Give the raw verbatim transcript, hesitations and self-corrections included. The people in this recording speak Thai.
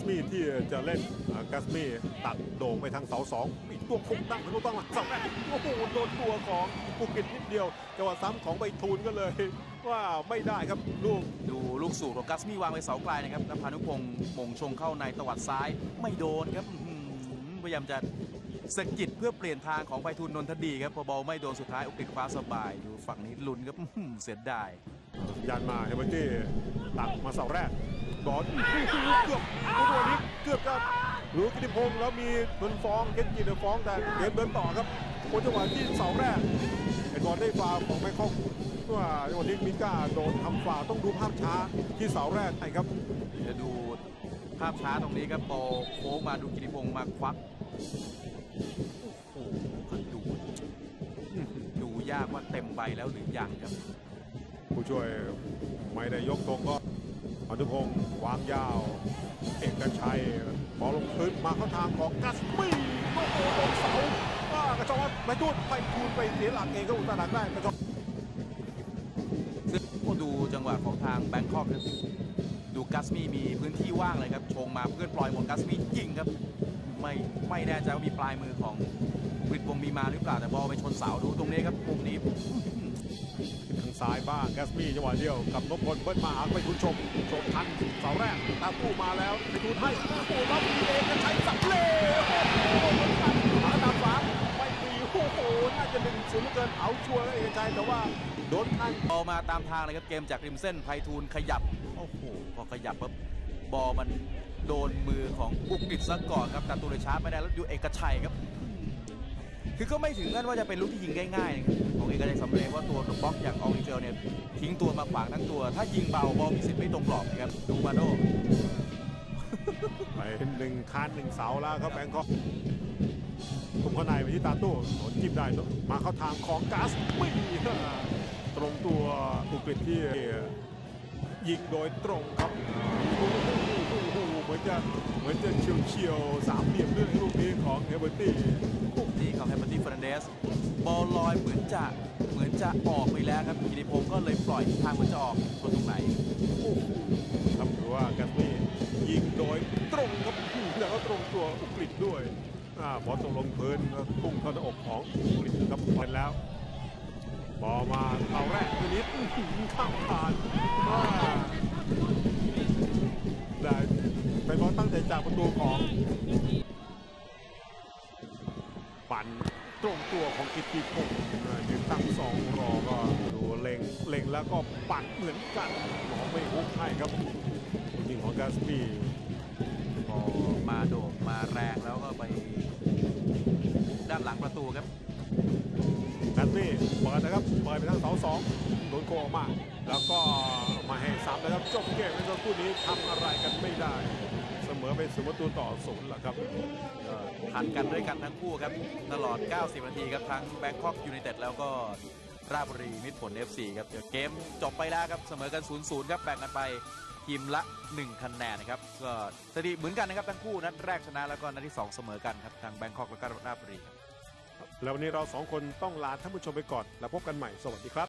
มี่ที่จะเล่นกัสมี่ตัดโด่งไปทางเสาสองอีกตัวคงตั้งเขาต้องมาเสาแรกโอ้โหโดนตัวของภูเก็ตนิดเดียวจังหวะซ้ำของใบทูลก็เลยว่าไม่ได้ครับลูกดูลูกสูตรของกัสมี่วางไปเสาไกลนะครับแล้วพานุพงศ์มงชงเข้าในตวัดซ้ายไม่โดนครับพยายามจะสกิดเพื่อเปลี่ยนทางของใบทูลนนทดีครับพอบอลไม่โดนสุดท้ายอุกฤษคว้าสบายอยู่ฝั่งนี้ลุ้นครับเสียดายยันมาเฮเบอร์ตี้ตัดมาเสาแรกบอลเกือบตัวนี้เกือบจะรู้กิติพงศ์แล้วมีเดินฟ้องเกนจิเดินฟ้องแต่เกมเดินต่อครับคนจังหวะที่เสาแรกไอ้บอลได้ฟาวของแมคคองว่าจังหวะนี้มิก้าโดนทำฟาวต้องดูภาพช้าที่เสาแรกไอ้ครับจะดูภาพช้าตรงนี้ครับบอลโค้งมาดูกิติพงศ์มาควักโอ้โหดูดูยากว่าเต็มใบแล้วหรือยังครับผู้ช่วยไม่ได้ยกตรงก็พานุพงศ์วางยาวเอกชัยบอลลงพื้นมาเข้าทางของกัสมี่โอ้โหลงเสากระจอกไปทูดไปทูดไปเสียหลักเองก็อุตส่าห์ได้กระจอกซึ่งดูจังหวะของทางแบงคอกครับดูกัสมี่มีพื้นที่ว่างเลยครับชงมาเพื่อนปล่อยหมดกัสมี่ยิงครับไม่ไม่แน่ใจว่ามีปลายมือของกฤษวงศ์มีมาหรือเปล่าแต่บอลไปชนเสาดูตรงนี้ครับมุมนี้ทางซ้ายบ้างกัสมี่จังหวะเดียวกับนพพลเบิ้ลมาหาไปทุนชมชมทันเสาแรกตาตู้มาแล้วไปทุนให้โอ้โหรับมีเองจะใช้สับเล่โอ้โหหาดาบฟ้าไม่มีโอ้โหน่าจะดึงสูงเกินเอาชัวร์เอกชัยแต่ว่าโดนทันบอลมาตามทางเลยครับเกมจากริมเส้นไพฑูรย์ขยับโอ้โหพอขยับปุ๊บบอลมันโดนมือของอุกฤษซะก่อนครับแต่ตัวเลยชาร์จไม่ได้แล้วดูเอกชัยครับคือก็ไม่ถึงขั้นว่าจะเป็นลูกที่ยิงง่ายๆนะครับของเอกชัยสำเร็จว่าตัวบล็อกอย่างอองริเจลเนี่ยทิ้งตัวมาขวางทั้งตัวถ้ายิงเบาบอลมีสิทธิ์ไม่ตรงกรอบนะครับดูมาโดไปหนึ่งคานหนึ่งเสาแล้วครับแบงคอกทุ่มเข้าในไปที่ตาตู้โดนจิ้มได้มาเข้าทางของกัสไม่ดีตรงตัวอุกฤษที่ยิงโดยตรงครับเหมือนจะเหมือนจะเฉียวเฉียวสามเหลี่ยมด้วยลูกนี้ของเฮเบอร์ตี้ลูกนี้ของเฮเบอร์ตี้เฟรนเดสบอลลอยเหมือนจะเหมือนจะออกไปแล้วครับกิติพงศ์ก็เลยปล่อยทางเหมือนจะออกตรงไหนครับถือว่ากัสมี่ยิงโดยตรงครับแล้วก็ตรงตัวอุกฤษด้วยบอลตกลงพื้นพุ่งเข้าหน้าอกของอุกฤษครับพอแล้วบอลมาเอาแรกนิดข้ามผ่านได้ไปบอลตั้งใจจากประตูของปั่นตรงตัวของกิติพงศ์ยืนตั้งสองรอก็ดูเล็งเล็งแล้วก็ปั่นเหมือนกันหมอไม่ฮุกให้ครับยิงของกัสมี่พอมาโดดมาแรงแล้วก็ไปด้านหลังประตูครับกัสมี่เปิดนะครับเปิดไปทางเสาสองโดนโกออกมาแล้วก็มาให้ซ้ำนะครับจบเกมในคู่นี้ทำอะไรกันไม่ได้เสมอไปศูนย์ประตูต่อศูนย์แหละครับทันกันด้วยกันทั้งคู่ครับตลอดเก้าสิบนาทีครับทั้งแบงคอกยูไนเต็ดแล้วก็ราชบุรีมิตรผล เอฟ ซี ครับเดี๋ยวเกมจบไปแล้วครับเสมอกัน ศูนย์ศูนย์ ครับแบ่งกันไปทีมละหนึ่งคะแนนนะครับก็สถิติเหมือนกันนะครับทั้งคู่นัดแรกชนะแล้วก็นัดที่สองเสมอกันครับทางแบงคอกและก็ราชบุรีครับแล้ววันนี้เราสองคนต้องลาท่านผู้ชมไปก่อนแล้วพบกันใหม่สวัสดีครับ